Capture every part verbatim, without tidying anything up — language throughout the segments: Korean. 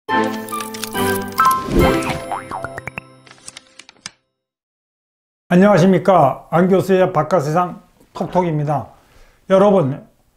안녕하십니까, 안교수의 바깥세상 톡톡입니다. 여러분,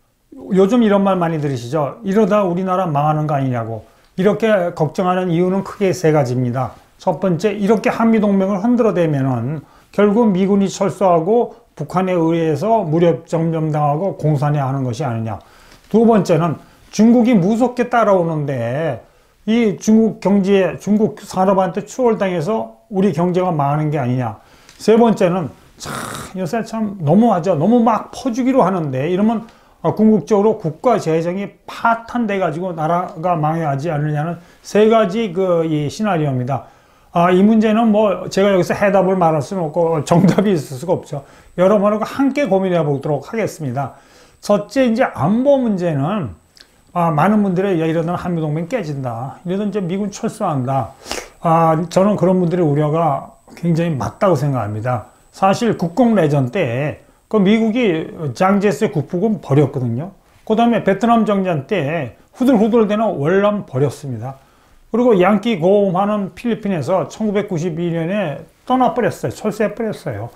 요즘 이런 말 많이 들으시죠? 이러다 우리나라 망하는 거 아니냐고. 이렇게 걱정하는 이유는 크게 세 가지입니다. 첫 번째, 이렇게 한미동맹을 흔들어대면은 결국 미군이 철수하고 북한에 의해서 무력 점령당하고 공산해야 하는 것이 아니냐. 두 번째는 중국이 무섭게 따라오는데 이 중국 경제, 중국 산업한테 추월당해서 우리 경제가 망하는 게 아니냐. 세 번째는 참 요새 참 너무하죠. 너무 막 퍼주기로 하는데 이러면 궁극적으로 국가 재정이 파탄돼 가지고 나라가 망해야지 않느냐는 세 가지 그 이 시나리오입니다. 아, 이 문제는 뭐 제가 여기서 해답을 말할 수는 없고 정답이 있을 수가 없죠. 여러분하고 함께 고민해 보도록 하겠습니다. 첫째, 이제 안보 문제는 아, 많은 분들이 야, 이러다가 한미동맹 깨진다. 이러다 이제 미군 철수한다. 아, 저는 그런 분들의 우려가 굉장히 맞다고 생각합니다. 사실 국共내전 때 그 미국이 장제스의 국부군 버렸거든요. 그 다음에 베트남 정전 때 후들후들대는 월남 버렸습니다. 그리고 양키 고음하는 필리핀에서 천구백구십이 년에 떠나버렸어요. 철수해버렸어요.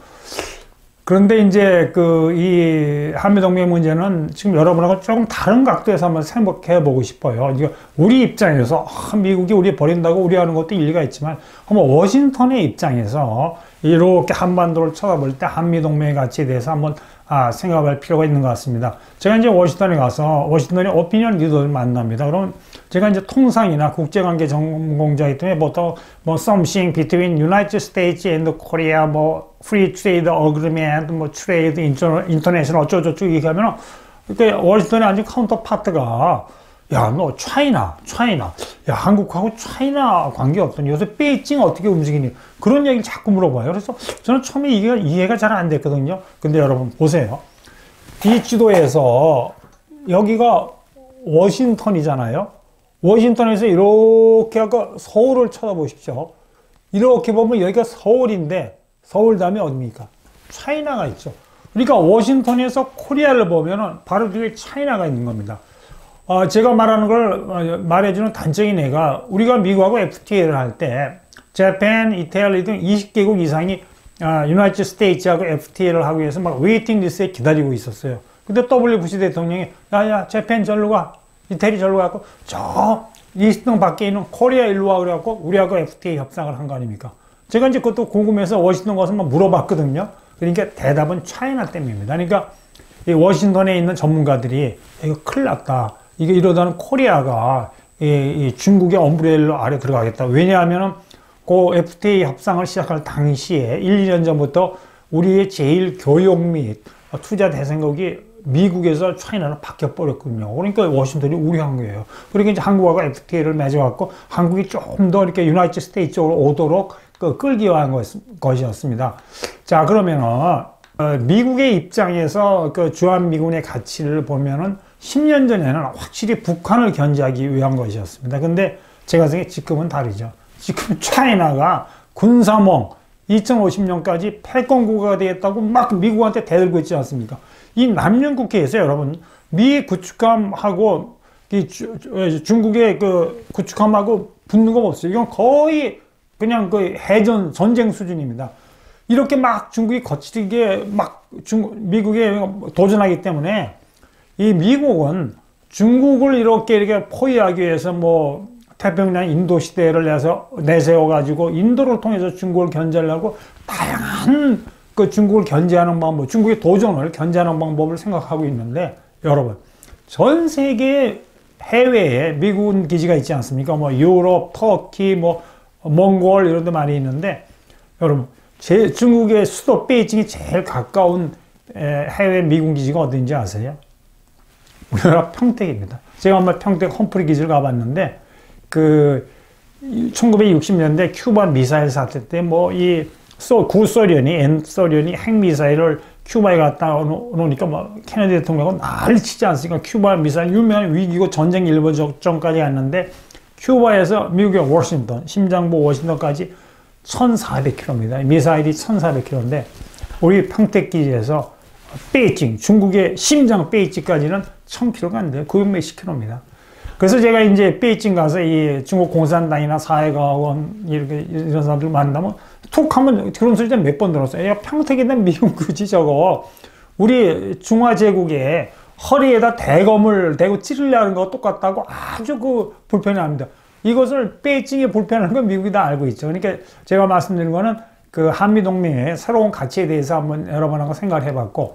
그런데 이제 그 이 한미동맹 문제는 지금 여러분하고 조금 다른 각도에서 한번 생각해 보고 싶어요. 우리 입장에서 아, 미국이 우리 버린다고 우려하는 것도 일리가 있지만 한번 워싱턴의 입장에서 이렇게 한반도를 쳐다볼 때 한미동맹의 가치에 대해서 한번 아, 생각할 필요가 있는 것 같습니다. 제가 이제 워싱턴에 가서 워싱턴의 오피니언 리더를 만납니다. 그럼 제가 이제 통상이나 국제관계 전공자이기 때문에 보통 뭐 something between United States and Korea, 뭐 free trade agreement, 뭐 trade international 어쩌고저쩌고 얘기하면 그때 워싱턴에 앉은 카운터 파트가 야, 너 차이나, 차이나, 야, 한국하고 차이나 관계 어떠니? 요새 베이징 어떻게 움직이니? 그런 얘기를 자꾸 물어봐요. 그래서 저는 처음에 이해가, 이해가 잘 안 됐거든요. 근데 여러분 보세요. 이 지도에서 여기가 워싱턴이잖아요. 워싱턴에서 이렇게 아까 서울을 쳐다보십시오. 이렇게 보면 여기가 서울인데 서울 다음에 어디입니까? 차이나가 있죠. 그러니까 워싱턴에서 코리아를 보면은 바로 뒤에 차이나가 있는 겁니다. 어, 제가 말하는 걸 말해주는 단적인 애가 우리가 미국하고 에프티에이를 할 때 재팬, 이탈리 등 이십 개국 이상이 아, 유나이티드 스테이츠하고 에프티에이를 하기 위해서 막 웨이팅 리스트에 기다리고 있었어요. 근데 더블유 부시 대통령이 야야 재팬 절로 가, 이태리 절로 가고 저 이십 등 밖에 있는 코리아 일로 와 그래갖고 우리하고 에프티에이 협상을 한 거 아닙니까? 제가 이제 그것도 궁금해서 워싱턴 가서 막 물어봤거든요. 그러니까 대답은 차이나 때문입니다. 그러니까 이 워싱턴에 있는 전문가들이 이거 큰일 났다. 이게 이러다는 코리아가 이, 이 중국의 엄브레일러 아래 들어가겠다. 왜냐하면 그 에프티에이 협상을 시작할 당시에 일, 이 년 전부터 우리의 제일 교육 및 투자 대상국이 미국에서 차이나로 바뀌어버렸거든요. 그러니까 워싱턴이 우려한 거예요. 그러니까 이제 한국하고 에프티에이를 맺어갖고 한국이 조금 더 이렇게 유나이티드 스테이츠 쪽으로 오도록 그 끌기 위한 것, 것이었습니다. 자, 그러면은, 어, 미국의 입장에서 그 주한미군의 가치를 보면은 십 년 전에는 확실히 북한을 견제하기 위한 것이었습니다. 근데 제가 생각해 지금은 다르죠. 지금 차이나가 군사몽 이천오십 년까지 패권국가가 되겠다고 막 미국한테 대들고 있지 않습니까? 이 남녀국해에서 여러분 미 구축함하고 이 주, 중국의 그 구축함하고 붙는 거 없어요. 이건 거의 그냥 그 해전 전쟁 수준입니다. 이렇게 막 중국이 거칠게 막 중국 미국에 도전하기 때문에 이 미국은 중국을 이렇게 이렇게 포위하기 위해서 뭐 태평양 인도 시대를 내서 내세워 가지고 인도를 통해서 중국을 견제하려고 다양한 그 중국을 견제하는 방법, 중국의 도전을 견제하는 방법을 생각하고 있는데 여러분 전 세계 해외에 미군 기지가 있지 않습니까? 뭐 유럽, 터키, 뭐 몽골 이런 데 많이 있는데 여러분 제 중국의 수도 베이징이 제일 가까운 해외 미군 기지가 어딘지 아세요? 우리나라 평택입니다. 제가 한번 평택 험프리 기지를 가봤는데 그 천구백육십 년대 큐바 미사일 사태 때 뭐 이 구소련이 엔소련이 핵미사일을 큐바에 갖다 놓으니까 뭐 케네디 대통령은 난리치지 않습니까? 큐바 미사일 유명한 위기고 전쟁 일보 적전까지 갔는데 큐바에서 미국의 워싱턴 심장부 워싱턴까지 천사백 킬로미터입니다. 미사일이 천사백 킬로미터인데 우리 평택 기지에서 베이징 중국의 심장 베이징까지는 천 킬로미터가 안 돼요. 구백 몇십 킬로미터. 그래서 제가 이제 베이징 가서 이 중국 공산당이나 사회과학원 이렇게 이런 사람들 만나면 툭 하면 그런 소리 몇 번 들었어요. 야, 평택에다 미군 굳이 저거 우리 중화제국에 허리에다 대검을 대고 찌르려는 거 똑같다고 아주 그 불편해합니다. 이것을 베이징이 불편한 건 미국이 다 알고 있죠. 그러니까 제가 말씀드린 거는 그 한미동맹의 새로운 가치에 대해서 한번 여러 번 하고 생각을 해봤고,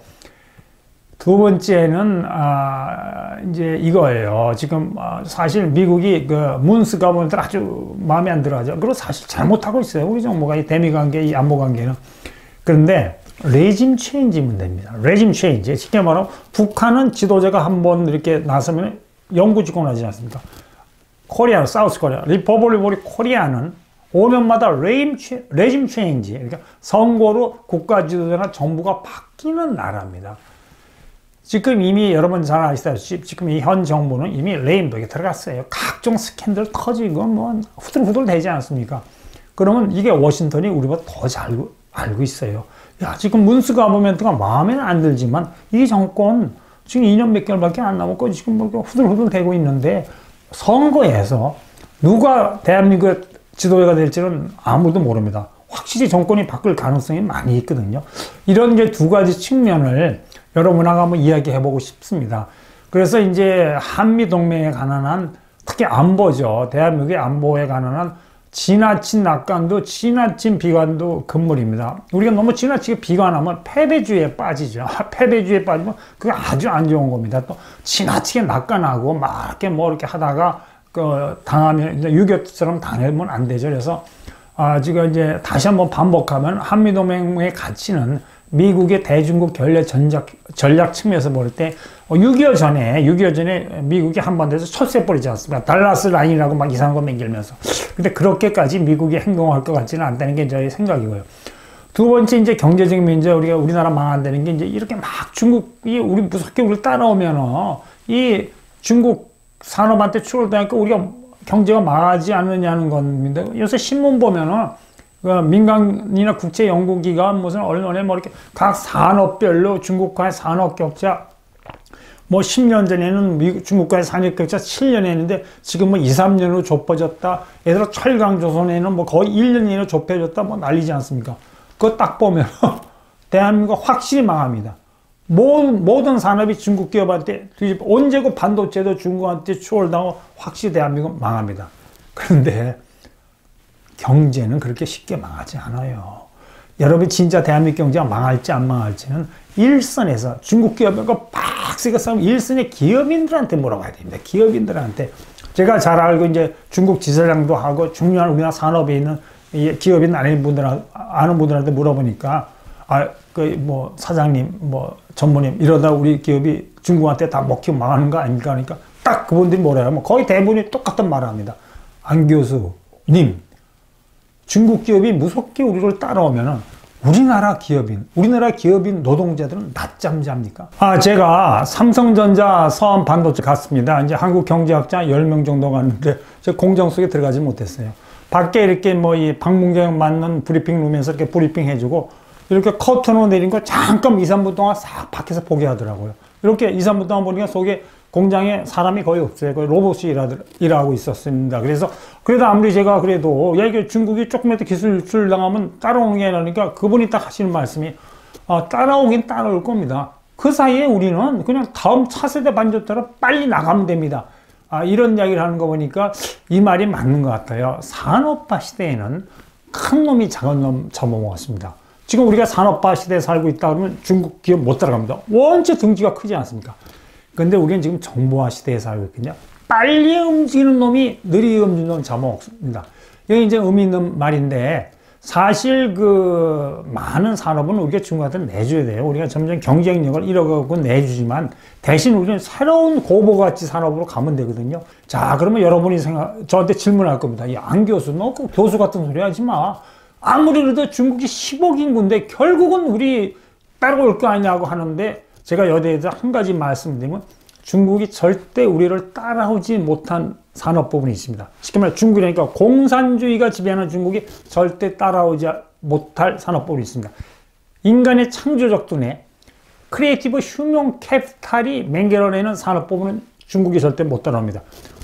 두 번째는 아 이제 이거예요. 지금 아, 사실 미국이 그 문스 가버넌트 아주 마음에 안 들어하죠. 그리고 사실 잘못하고 있어요. 우리 정부가 이 대미 관계, 이 안보 관계는. 그런데 레짐 체인지 문제입니다. 레짐 체인지. 쉽게 말하면 북한은 지도자가 한번 이렇게 나서면 영구 집권하지 않습니까? 코리아, 사우스 코리아, 리퍼블릭 코리아는 오 년마다 레임, 레짐 체인지, 그러니까 선거로 국가 지도자나 정부가 바뀌는 나라입니다. 지금 이미 여러분 잘 아시다시피 지금 이 현 정부는 이미 레임덕에 들어갔어요. 각종 스캔들 터지고 뭐 후들후들 되지 않습니까? 그러면 이게 워싱턴이 우리보다 더 잘 알고, 알고 있어요. 야, 지금 문스 가버넌트가 마음에는 안 들지만 이 정권 지금 이 년 몇 개월밖에 안 남았고 지금 뭐 후들후들 되고 있는데 선거에서 누가 대한민국의 지도자가 될지는 아무도 모릅니다. 확실히 정권이 바뀔 가능성이 많이 있거든요. 이런 이제 두 가지 측면을 여러분하고 한번 이야기해보고 싶습니다. 그래서 이제 한미동맹에 관한 한, 특히 안보죠. 대한민국의 안보에 관한 한 지나친 낙관도 지나친 비관도 금물입니다. 우리가 너무 지나치게 비관하면 패배주의에 빠지죠. 패배주의에 빠지면 그게 아주 안 좋은 겁니다. 또 지나치게 낙관하고 막 이렇게 뭐 이렇게 하다가 그 당하면 유교처럼 당하면 안 되죠. 그래서 아 지금 이제 다시 한번 반복하면 한미동맹의 가치는 미국의 대중국 견래 전략, 전략 측면에서 볼 때 육이오 전에 육이오 전에 미국이 한반도에서 철새버리지 않습니까? 달라스 라인이라고 막 이상한 거 맹기면서. 근데 그렇게까지 미국이 행동할 것 같지는 않다는 게 저의 생각이고요. 두 번째 이제 경제적인 문제, 우리가 우리나라 망한다는 게 이제 이렇게 막 중국이 우리 무섭게 우리 따라오면은 이 중국 산업한테 추월되니까 우리가 경제가 망하지 않느냐는 겁니다. 요새 신문 보면은 민간이나 국제 연구기관 무슨 언론에 뭐 이렇게 각 산업별로 중국과의 산업 격차, 뭐 십 년 전에는 미국, 중국과의 산업 격차 칠 년 했는데 지금 뭐 이, 삼 년으로 좁혀졌다. 예를 들어 철강조선에는 뭐 거의 일 년 이내로 좁혀졌다. 뭐 난리지 않습니까? 그거 딱 보면 대한민국 확실히 망합니다. 모든, 모든 산업이 중국 기업한테, 언제고 반도체도 중국한테 추월당하고 확실히 대한민국 망합니다. 그런데 경제는 그렇게 쉽게 망하지 않아요. 여러분이 진짜 대한민국 경제가 망할지 안 망할지는 일선에서 중국 기업하고 빡세게 싸우면 일선의 기업인들한테 물어봐야 됩니다. 기업인들한테. 제가 잘 알고 이제 중국 지사장도 하고 중요한 우리나라 산업에 있는 기업인 아닌 분들, 아는 분들한테 물어보니까 아, 그 뭐 사장님, 뭐 전무님 이러다 우리 기업이 중국한테 다 먹히고 망하는 거 아닙니까? 그러니까 딱 그분들이 뭐래요? 뭐 거의 대부분이 똑같은 말을 합니다. 안 교수님, 중국 기업이 무섭게 우리를 따라오면은 우리나라 기업인, 우리나라 기업인 노동자들은 낮잠 잡니까? 아, 제가 삼성전자 서한반도체 갔습니다. 이제 한국 경제학자 열 명 정도 갔는데 제 공장 속에 들어가지 못했어요. 밖에 이렇게 뭐 이 방문객 맞는 브리핑 룸에서 이렇게 브리핑 해주고 이렇게 커튼으로 내린 거 잠깐 이, 삼 분 동안 싹 밖에서 보게 하더라고요. 이렇게 이, 삼 분 동안 보니까 속에 공장에 사람이 거의 없어요. 거의 로봇이 일하고 있었습니다. 그래서, 그래도 아무리 제가 그래도, 야, 이게 중국이 조금이라도 기술 유출 당하면 따라오는 게 아니라니까 그분이 딱 하시는 말씀이, 아, 따라오긴 따라올 겁니다. 그 사이에 우리는 그냥 다음 차세대 반도체로 빨리 나가면 됩니다. 아, 이런 이야기를 하는 거 보니까 이 말이 맞는 것 같아요. 산업화 시대에는 큰 놈이 작은 놈 잡아먹었습니다. 지금 우리가 산업화 시대에 살고 있다 그러면 중국 기업 못 따라갑니다. 원체 등지가 크지 않습니까? 근데 우리는 지금 정보화 시대에 살고 있거든요. 빨리 움직이는 놈이 느리게 움직이는 놈 잡아먹습니다. 이게 이제 의미 있는 말인데, 사실 그 많은 산업은 우리가 중국한테 내줘야 돼요. 우리가 점점 경쟁력을 잃어가고 내주지만 대신 우리는 새로운 고부가치 산업으로 가면 되거든요. 자, 그러면 여러분이 생각, 저한테 질문할 겁니다. 야, 안 교수, 너 그 교수 같은 소리 하지 마. 아무리 그래도 중국이 십억 인구인데 결국은 우리 따라올 거 아니냐고 하는데, 제가 여기에서 한 가지 말씀드리면 중국이 절대 우리를 따라오지 못한 산업 부분이 있습니다. 쉽게 말해 중국이니까 공산주의가 지배하는 중국이 절대 따라오지 못할 산업 부분이 있습니다. 인간의 창조적 두뇌, 크리에이티브 휴먼 캐피탈이 맹결어내는 산업 부분은 중국이 절대 못 따라옵니다.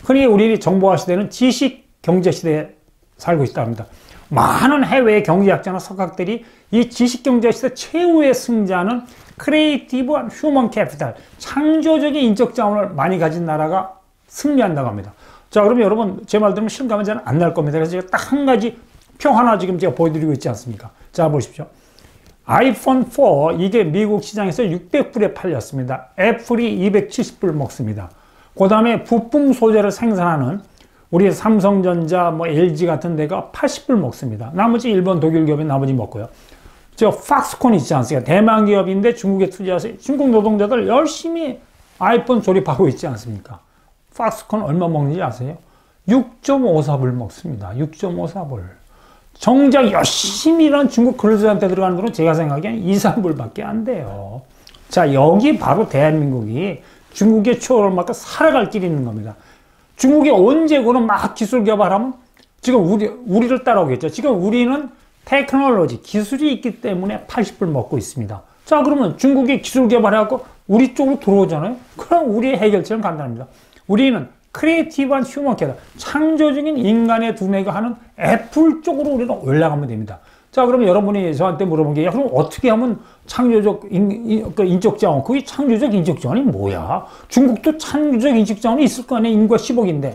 흔히 우리 정보화 시대는 지식 경제 시대에 살고 있다 합니다. 많은 해외의 경제학자나 석학들이 이 지식 경제 시대 최후의 승자는 크리에이티브 휴먼 캐피탈, 창조적인 인적 자원을 많이 가진 나라가 승리한다고 합니다. 자, 그러면 여러분 제 말 들으면 실감은 잘 안 날 겁니다. 그래서 제가 딱 한 가지 표 하나 지금 제가 보여드리고 있지 않습니까? 자, 보십시오. 아이폰 사 이게 미국 시장에서 육백 불에 팔렸습니다. 애플이 이백칠십 불 먹습니다. 그 다음에 부품 소재를 생산하는 우리 삼성전자, 뭐 엘지 같은 데가 팔십 불 먹습니다. 나머지 일본, 독일 기업이 나머지 먹고요. 저 팍스콘 있지 않습니까? 대만 기업인데 중국에 투자해서 중국 노동자들 열심히 아이폰 조립하고 있지 않습니까? 팍스콘 얼마 먹는지 아세요? 육 점 오사 불 먹습니다. 육 점 오사 불. 정작 열심히 일하는 중국 근로자한테 들어가는 돈은 제가 생각엔 이, 삼 불밖에 안 돼요. 자, 여기 바로 대한민국이 중국의 추월을 막고 살아갈 길이 있는 겁니다. 중국이 언제 그런 막 기술 개발하면 지금 우리, 우리를 따라오겠죠. 지금 우리는 테크놀로지, 기술이 있기 때문에 팔십 불 먹고 있습니다. 자, 그러면 중국이 기술 개발해갖고 우리 쪽으로 들어오잖아요. 그럼 우리의 해결책은 간단합니다. 우리는 크리에이티브한 휴먼 캐피탈, 창조적인 인간의 두뇌가 하는 애플 쪽으로 우리는 올라가면 됩니다. 자, 그러면 여러분이 저한테 물어본 게, 야, 그럼 어떻게 하면 창조적 인, 인, 그 인적 자원, 그게 창조적 인적 자원이 뭐야? 중국도 창조적 인적 자원이 있을 거 아니에요? 인구가 십억인데.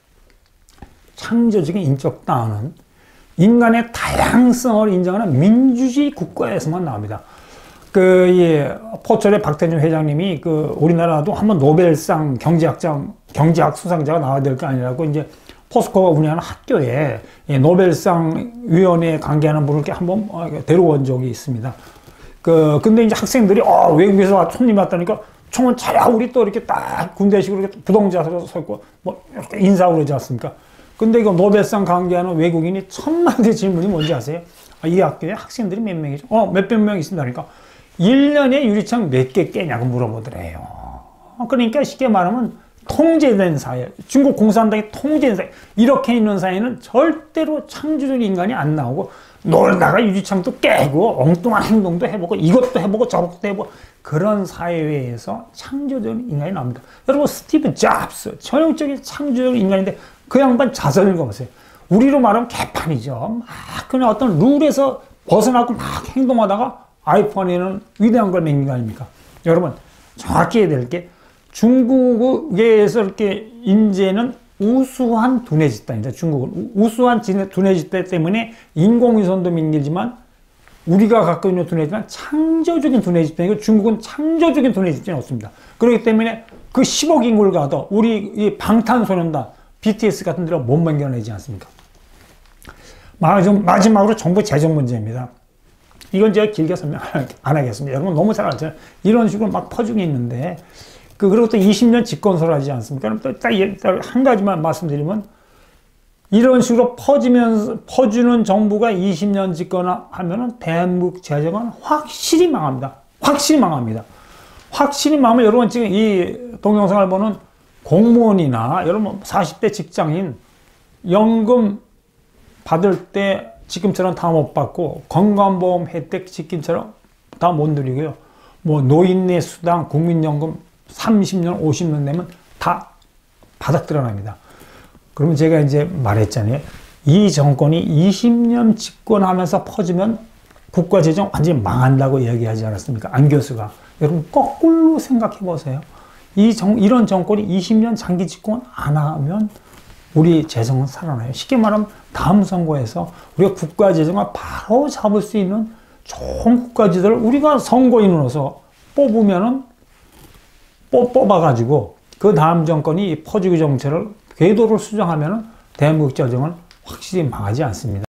창조적인 인적 자원은 인간의 다양성을 인정하는 민주주의 국가에서만 나옵니다. 그, 예, 포철의 박태준 회장님이 그, 우리나라도 한번 노벨상 경제학자, 경제학 수상자가 나와야 될 거 아니라고 이제 포스코가 운영하는 학교에 예, 노벨상 위원회에 관계하는 분을 이렇게 한번 데려온 적이 있습니다. 그, 근데 이제 학생들이, 어, 외국에서 손님 왔다니까, 총은 차야, 우리 또 이렇게 딱 군대식으로 이렇게 부동자로 서 있고, 뭐, 이렇게 인사하고 그러지 않습니까? 근데 이거 노벨상 관계하는 외국인이 천만대 질문이 뭔지 아세요? 아, 이 학교에 학생들이 몇 명이죠? 어, 몇백 명 있습니다니까. 일 년에 유리창 몇 개 깨냐고 물어보더래요. 그러니까 쉽게 말하면 통제된 사회, 중국 공산당이 통제된 사회, 이렇게 있는 사회는 절대로 창조적 인간이 안 나오고 놀다가 유리창도 깨고 엉뚱한 행동도 해보고 이것도 해보고 저것도 해보고 그런 사회에서 창조적인 인간이 나옵니다. 여러분 스티브 잡스, 전형적인 창조적 인간인데 그 양반 자서 읽어보세요. 우리로 말하면 개판이죠. 막 그냥 어떤 룰에서 벗어나고 막 행동하다가 아이폰에는 위대한 걸 맹긴 거 아닙니까? 여러분 정확히 해야 될 게 중국에서 이렇게 인재는 우수한 두뇌 집단이다. 중국은 우수한 두뇌 집단 때문에 인공위성도 민기지만 우리가 갖고 있는 두뇌 집단은 창조적인 두뇌 집단이고 중국은 창조적인 두뇌 집단이 없습니다. 그렇기 때문에 그 십억 인구를 가도 우리 이 방탄소년단 비티에스 같은 데로 못 만들어내지 않습니까? 마지막으로 정부 재정 문제입니다. 이건 제가 길게 설명 안 하겠습니다. 여러분 너무 잘 알잖아요. 이런 식으로 막 퍼주고 있는데, 그, 그리고 또 이십 년 집권서를 하지 않습니까? 그럼 또 딱 한 가지만 말씀드리면, 이런 식으로 퍼지면서, 퍼주는 정부가 이십 년 집권하면은 대한민국 재정은 확실히 망합니다. 확실히 망합니다. 확실히 망하면 여러분 지금 이 동영상을 보는 공무원이나 여러분 사십 대 직장인 연금 받을 때 지금처럼 다 못 받고 건강보험 혜택 지금처럼 다 못 누리고요. 뭐 노인네 수당, 국민연금 삼십 년, 오십 년 되면 다 바닥 드러납니다. 그러면 제가 이제 말했잖아요. 이 정권이 이십 년 집권하면서 퍼지면 국가재정 완전히 망한다고 얘기하지 않았습니까? 안 교수가. 여러분 거꾸로 생각해 보세요. 이 정, 이런 정권이 이십 년 장기 집권 안 하면 우리 재정은 살아나요. 쉽게 말하면 다음 선거에서 우리가 국가재정을 바로 잡을 수 있는 좋은 국가지들을 우리가 선거인으로서 뽑으면은 뽑, 뽑아가지고 그 다음 정권이 퍼주기 정책을 궤도를 수정하면은 대한민국 재정은 확실히 망하지 않습니다.